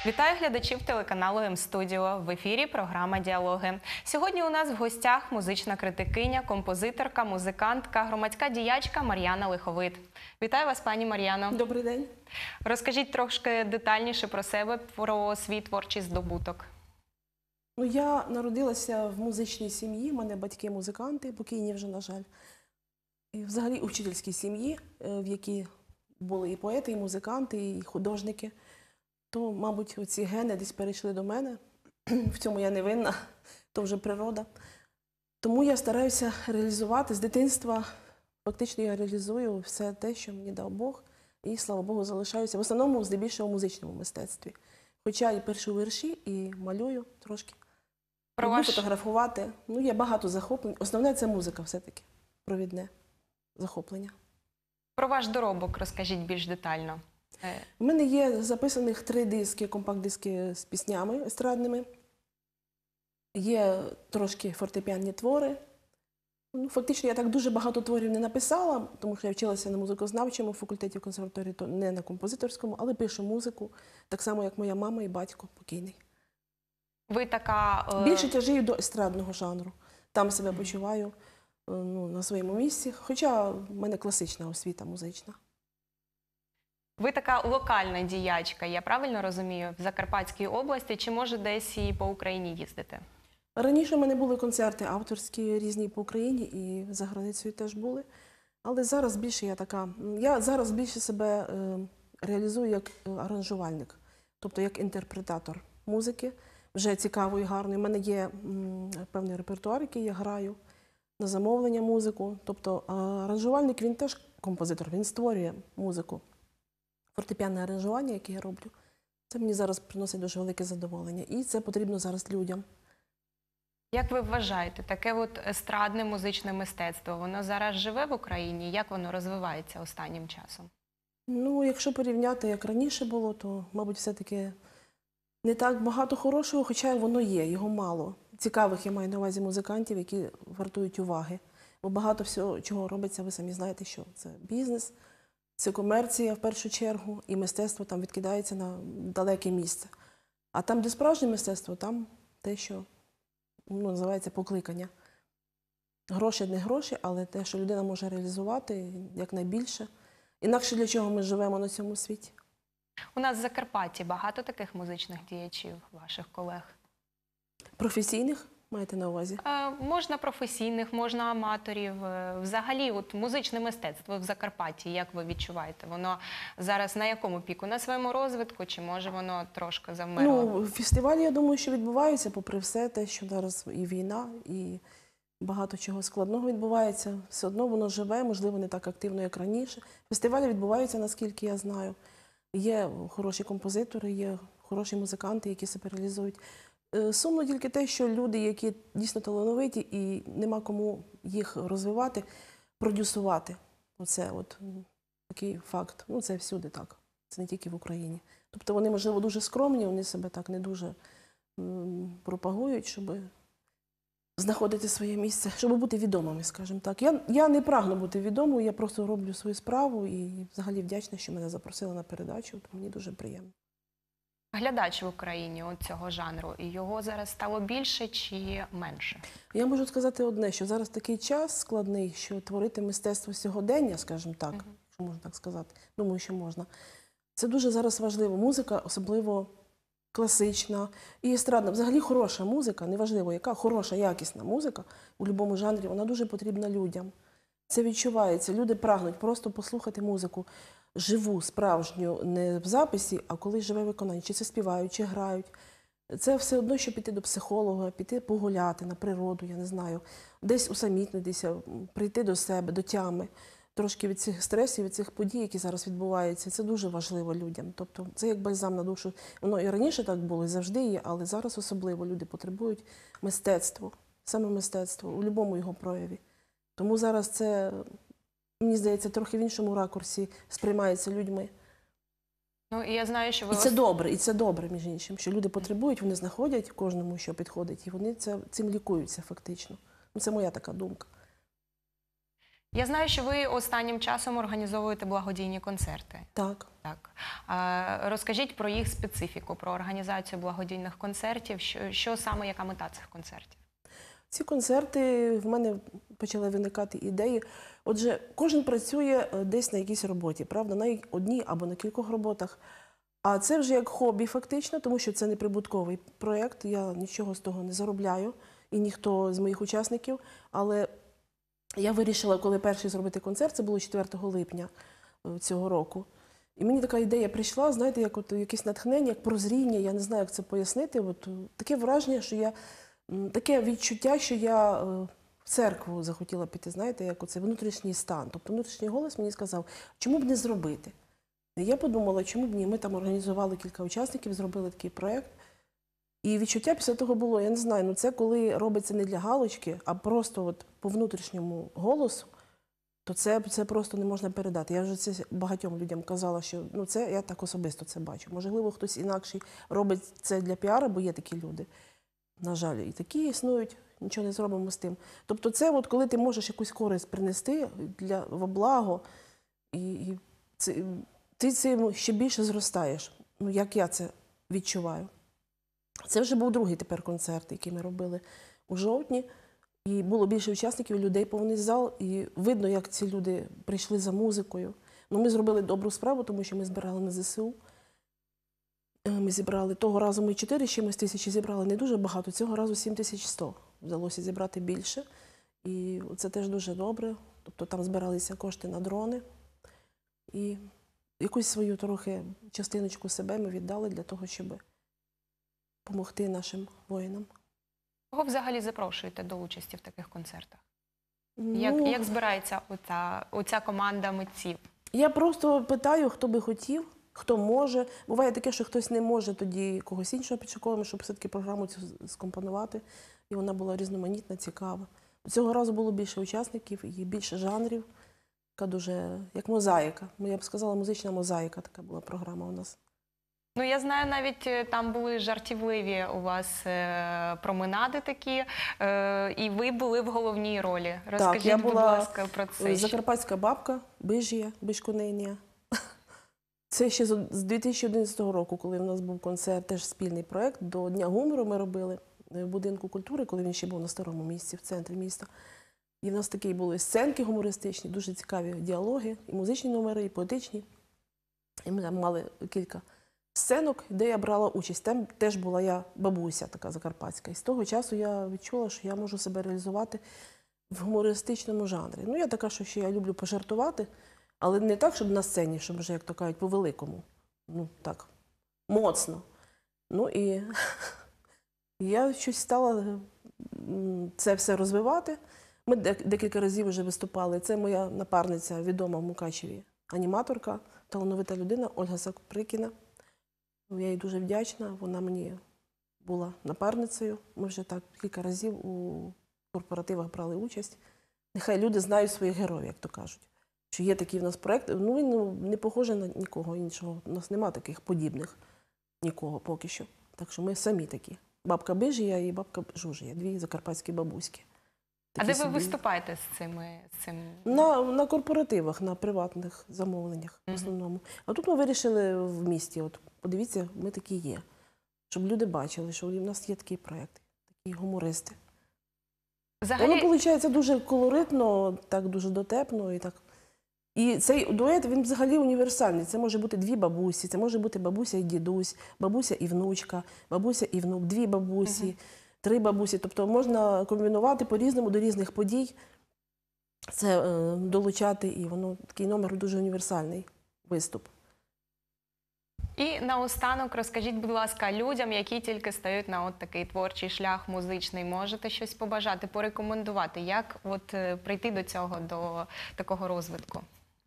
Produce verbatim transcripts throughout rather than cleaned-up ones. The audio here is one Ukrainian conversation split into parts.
Вітаю глядачів телеканалу М-студіо. В ефірі програма «Діалоги». Сьогодні у нас в гостях музична критикиня, композиторка, музикантка, громадська діячка Мар'яна Лиховит. Вітаю вас, пані Мар'яно. Добрий день. Розкажіть трошки детальніше про себе, про свій творчий здобуток. Ну, я народилася в музичній сім'ї, в мене батьки музиканти, покійні вже, на жаль. І взагалі у вчительській сім'ї, в якій були і поети, і музиканти, і художники. То, мабуть, оці гени десь перейшли до мене. В цьому я не винна, то вже природа. Тому я стараюся реалізувати з дитинства. Фактично я реалізую все те, що мені дав Бог. І, слава Богу, залишаюся в основному, здебільшого, в музичному мистецтві. Хоча і пишу вірші, і малюю трошки. Про ваш... фотографувати. Ну, є багато захоплень. Основне – це музика все-таки, провідне захоплення. Про ваш доробок розкажіть більш детально. У мене є записаних три диски, компакт-диски з піснями естрадними. Є трошки фортепіанні твори. Ну, фактично, я так дуже багато творів не написала, тому що я вчилася на музикознавчому факультеті в консерваторії, то не на композиторському, але пишу музику, так само, як моя мама і батько покійний. Ви така... Е... Більше тяжію до естрадного жанру. Там себе почуваю ну, на своєму місці, хоча в мене класична освіта музична. Ви така локальна діячка, я правильно розумію, в Закарпатській області, чи може десь і по Україні їздити? Раніше в мене були концерти авторські різні по Україні і за границею теж були. Але зараз більше я така, я зараз більше себе е, реалізую як аранжувальник, тобто як інтерпретатор музики, вже цікавої, гарної. У мене є м, певний репертуар, який я граю на замовлення музику. Тобто аранжувальник, він теж композитор, він створює музику. Фортепіанне аранжування, яке я роблю, це мені зараз приносить дуже велике задоволення. І це потрібно зараз людям. Як ви вважаєте, таке от естрадне музичне мистецтво, воно зараз живе в Україні? Як воно розвивається останнім часом? Ну, якщо порівняти, як раніше було, то, мабуть, все-таки не так багато хорошого, хоча воно є, його мало. Цікавих, я маю на увазі, музикантів, які вартують уваги. Бо багато всього, чого робиться, ви самі знаєте, що це бізнес. Це комерція, в першу чергу, і мистецтво там відкидається на далеке місце. А там, де справжнє мистецтво, там те, що ну, називається покликання. Гроші не гроші, але те, що людина може реалізувати якнайбільше. Інакше для чого ми живемо на цьому світі? У нас в Закарпатті багато таких музичних діячів, ваших колег? Професійних? Маєте на увазі? Е, можна професійних, можна аматорів. Взагалі, от музичне мистецтво в Закарпатті, як ви відчуваєте? Воно зараз на якому піку? На своєму розвитку, чи може воно трошки завмерло? Ну, фестивалі, я думаю, що відбуваються, попри все те, що зараз і війна, і багато чого складного відбувається. Все одно воно живе, можливо, не так активно, як раніше. Фестивалі відбуваються, наскільки я знаю. Є хороші композитори, є хороші музиканти, які себе реалізують. Сумно тільки те, що люди, які дійсно талановиті і нема кому їх розвивати, продюсувати. Оце от такий факт. Ну, це всюди так. Це не тільки в Україні. Тобто вони, можливо, дуже скромні, вони себе так не дуже м, пропагують, щоб знаходити своє місце, щоб бути відомими, скажімо так. Я, я не прагну бути відомою, я просто роблю свою справу і взагалі вдячна, що мене запросили на передачу, то мені дуже приємно. Глядач в Україні от цього жанру, його зараз стало більше чи менше? Я можу сказати одне, що зараз такий час складний, що творити мистецтво сьогодення, скажімо так, uh-huh. якщо можна так сказати, думаю, що можна. Це дуже зараз важливо. Музика, особливо класична і естрадна. Взагалі хороша музика, неважливо яка, хороша, якісна музика у будь-якому жанрі, вона дуже потрібна людям. Це відчувається. Люди прагнуть просто послухати музику. Живу, справжню, не в записі, а коли живе виконання. Чи це співають, чи грають. Це все одно, що піти до психолога, піти погуляти на природу, я не знаю, десь усамітнитися, прийти до себе, до тями. Трошки від цих стресів, від цих подій, які зараз відбуваються, це дуже важливо людям. Тобто це як бальзам на душу. Воно і раніше так було, і завжди є, але зараз особливо люди потребують мистецтва, саме мистецтво, у будь-якому його прояві. Тому зараз це... Мені здається, трохи в іншому ракурсі сприймається людьми. Ну, і я знаю, що ви... І це добре, і це добре, між іншим, що люди потребують, вони знаходять кожному, що підходить, і вони це, цим лікуються фактично. Це моя така думка. Я знаю, що ви останнім часом організовуєте благодійні концерти. Так. Так. А, розкажіть про їх специфіку, про організацію благодійних концертів. Що, що саме, яка мета цих концертів? Ці концерти, в мене почали виникати ідеї. Отже, кожен працює десь на якійсь роботі, правда, на одній або на кількох роботах. А це вже як хобі фактично, тому що це не прибутковий проєкт, я нічого з того не заробляю, і ніхто з моїх учасників. Але я вирішила, коли перший зробити концерт, це було четвертого липня цього року. І мені така ідея прийшла, знаєте, як от якесь натхнення, як прозріння, я не знаю, як це пояснити. От, таке враження, що я, таке відчуття, що я в церкву захотіла піти, знаєте, як оце внутрішній стан. Тобто внутрішній голос мені сказав, чому б не зробити? І я подумала, чому б ні, ми там організували кілька учасників, зробили такий проєкт. І відчуття після того було, я не знаю, ну це коли робиться не для галочки, а просто от по внутрішньому голосу, то це, це просто не можна передати. Я вже це багатьом людям казала, що ну це я так особисто це бачу. Можливо, хтось інакший робить це для піара, бо є такі люди. На жаль, і такі існують, нічого не зробимо з тим. Тобто це от коли ти можеш якусь користь принести для, во благо, і, і це, ти цим ще більше зростаєш, ну як я це відчуваю. Це вже був другий тепер концерт, який ми робили у жовтні. І було більше учасників, людей повний зал. І видно, як ці люди прийшли за музикою. Ну, ми зробили добру справу, тому що ми збирали на зе се у. Ми зібрали, того разу ми чотири чимось тисячі зібрали, не дуже багато. Цього разу сім тисяч сто. Вдалося зібрати більше. І це теж дуже добре. Тобто там збиралися кошти на дрони. І якусь свою трохи частиночку себе ми віддали для того, щоб допомогти нашим воїнам. Кого взагалі запрошуєте до участі в таких концертах? Ну, Як, як збирається оця, оця команда митців? Я просто питаю, хто би хотів, хто може. Буває таке, що хтось не може, тоді когось іншого підшуковуємо, щоб все-таки програму цю скомпонувати. І вона була різноманітна, цікава. Цього разу було більше учасників і більше жанрів. Така дуже, як мозаїка. Я б сказала, музична мозаїка така була програма у нас. Ну, я знаю, навіть там були жартівливі у вас е, променади такі, е, і ви були в головній ролі. Розкажіть, так, я будь була ласка, про це. Закарпатська бабка, Бижія, Бишконинія. Це ще з дві тисячі одинадцятого року, коли в нас був концерт, теж спільний проєкт. До Дня гумору ми робили в Будинку культури, коли він ще був на старому місці, в центрі міста. І в нас такі були сценки гумористичні, дуже цікаві діалоги, і музичні номери, і поетичні. І ми там мали кілька сценок, де я брала участь. Там теж була я бабуся така закарпатська. І з того часу я відчула, що я можу себе реалізувати в гумористичному жанрі. Ну, я така, що ще я люблю пожартувати, але не так, щоб на сцені, щоб вже, як то кажуть, по-великому. Ну, так, моцно. Ну, і я щось стала це все розвивати. Ми декілька разів вже виступали. Це моя напарниця, відома в Мукачеві аніматорка, талановита людина Ольга Саприкіна. Я їй дуже вдячна, вона мені була напарницею. Ми вже так кілька разів у корпоративах брали участь. Нехай люди знають своїх героїв, як то кажуть. Що є такий в нас проєкт. Ну, він не похожий на нікого іншого. У нас немає таких подібних нікого поки що. Так що ми самі такі. Бабка Бижія і бабка Жужія. Дві закарпатські бабуськи. А де ви собі виступаєте з цими? З цим? На, на корпоративах, на приватних замовленнях в основному. А тут ми вирішили в місті, от подивіться, ми такі є. Щоб люди бачили, що в нас є такий проєкт, такі гумористи. Взагалі... Воно виходить дуже колоритно, так дуже дотепно і так. І цей дует, він взагалі універсальний. Це може бути дві бабусі, це може бути бабуся і дідусь, бабуся і внучка, бабуся і внук, дві бабусі. Uh-huh. Три бабусі, тобто можна комбінувати по-різному до різних подій, це е, долучати, і воно такий номер дуже універсальний виступ. І наостанок розкажіть, будь ласка, людям, які тільки стають на от такий творчий шлях музичний, можете щось побажати, порекомендувати, як от прийти до цього, до такого розвитку?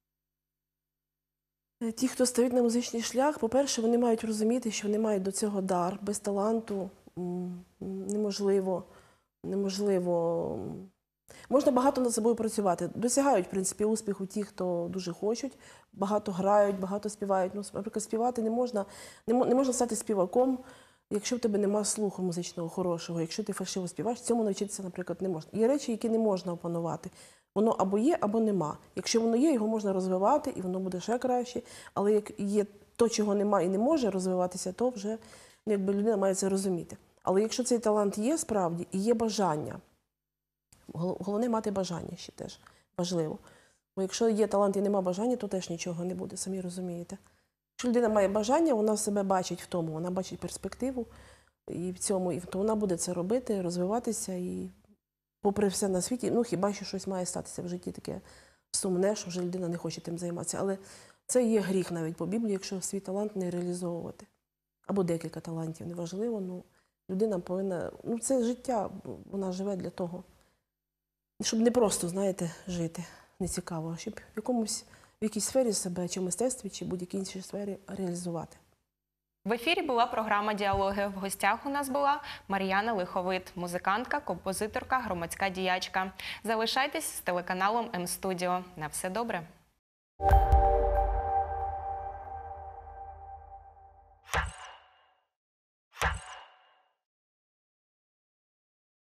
Ті, хто стають на музичний шлях, по-перше, вони мають розуміти, що вони мають до цього дар, без таланту неможливо, неможливо. Можна багато над собою працювати. Досягають, в принципі, успіху ті, хто дуже хочуть, багато грають, багато співають. Ну, наприклад, співати не можна, не можна стати співаком, якщо в тебе немає слуху музичного хорошого, якщо ти фальшиво співаєш, цьому навчитися, наприклад, не можна. Є речі, які не можна опанувати. Воно або є, або нема. Якщо воно є, його можна розвивати, і воно буде ще краще. Але як є то, чого нема і не може розвиватися, то вже ну, якби людина має це розуміти. Але якщо цей талант є справді і є бажання, головне мати бажання ще теж важливо. Бо якщо є талант і нема бажання, то теж нічого не буде, самі розумієте. Якщо людина має бажання, вона себе бачить в тому, вона бачить перспективу і в цьому, і то вона буде це робити, розвиватися і попри все на світі, ну хіба що щось має статися в житті таке сумне, що вже людина не хоче тим займатися. Але це є гріх навіть по Біблії, якщо свій талант не реалізовувати. Або декілька талантів, неважливо, ну людина повинна, ну це життя, вона живе для того, щоб не просто, знаєте, жити, не цікаво, а щоб в якомусь, в якійсь сфері себе, чи в мистецтві, чи в будь-якій іншій сфері реалізувати. В ефірі була програма «Діалоги». В гостях у нас була Мар'яна Лиховит, музикантка, композиторка, громадська діячка. Залишайтесь з телеканалом М-студіо. На все добре!